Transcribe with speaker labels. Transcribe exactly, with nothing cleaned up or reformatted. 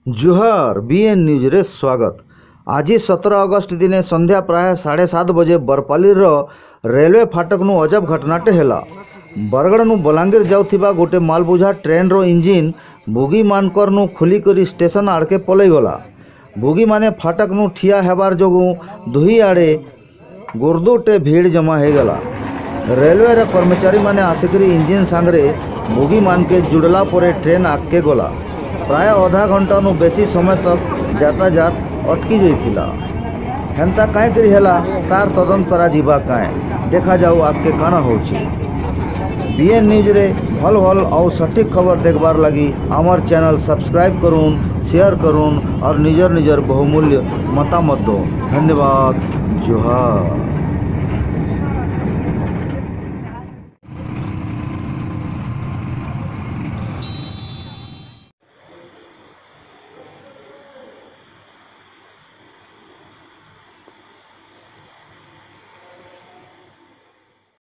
Speaker 1: जुहार BN news रे स्वागत। आज सत्रह अगस्ट दिन संध्या प्राय साढ़े सात बजे बरपाली रेलवे फाटक नु अजब घटनाटे हैला। बरगड़ नु बलांगीर जाउथिबा गोटे मालबुझा ट्रेन रो इंजिन बुगी मानकर नु खुली करी स्टेशन आड़के पलई गला। बुगी माने फाटक नु ठिया हेबार जोगु दुही आड़े गुर्दोटे भीड़ जमा हो गला। रेलवे रे कर्मचारी माने आसिकरी इंजिन सांगरे बुगी मान के जुड़ला परे ट्रेन आगे गला। प्राय आधा घंटा नु बेसी समय तक यातायात अटकी जाइथिला। हेंता काहे करी हैला तार तदंत करा जिबा काहे देखा जाऊ आगे काना होछि। बीएन न्यूज रे भल भल और सटीक खबर देखबार लगी आमर चैनल सब्सक्राइब करूँ, शेयर करूँ और निजर निजर बहुमूल्य मतामत दो। धन्यवाद। जोहार।